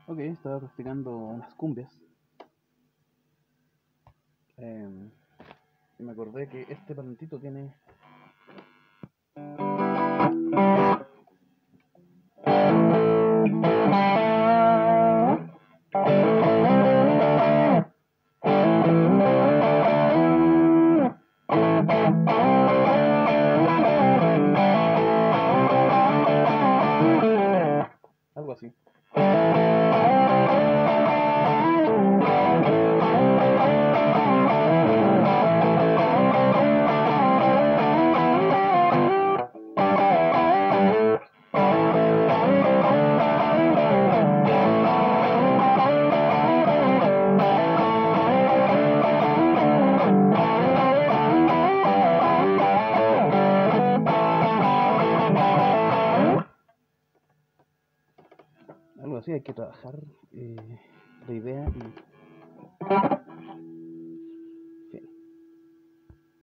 Ok, estaba practicando unas cumbias. Y me acordé que este parlantito tiene... algo así. Algo así, hay que trabajar la idea y